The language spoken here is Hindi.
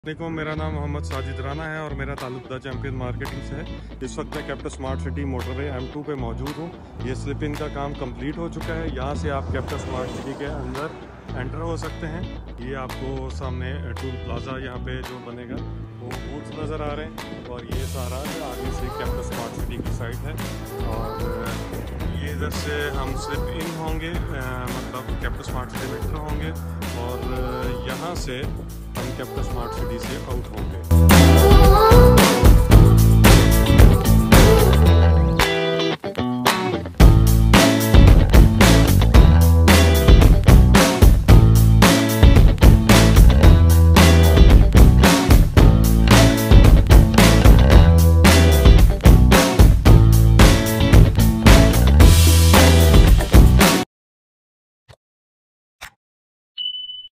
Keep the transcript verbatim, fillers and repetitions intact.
देखो, मेरा नाम मोहम्मद साजिद राना है और मेरा ताल्लुक द चैम्पियन मार्केटिंग से है। इस वक्त मैं Capital Smart City motorway M two पे मौजूद हूँ। ये स्लिप इन का काम कंप्लीट हो चुका है। यहाँ से आप कैप्टन स्मार्ट सिटी के अंदर एंटर हो सकते हैं। ये आपको सामने टूल प्लाजा यहाँ पे जो बनेगा वो बूट्स नज़र आ रहे हैं और ये सारा आगे से कैप्टन स्मार्ट सिटी की साइड है। और ये इधर से हम स्लिप इन होंगे, मतलब कैप्टन स्मार्ट सिटी में एंटर होंगे और यहाँ से हम कैप्टन स्मार्ट सिटी से आउट होंगे।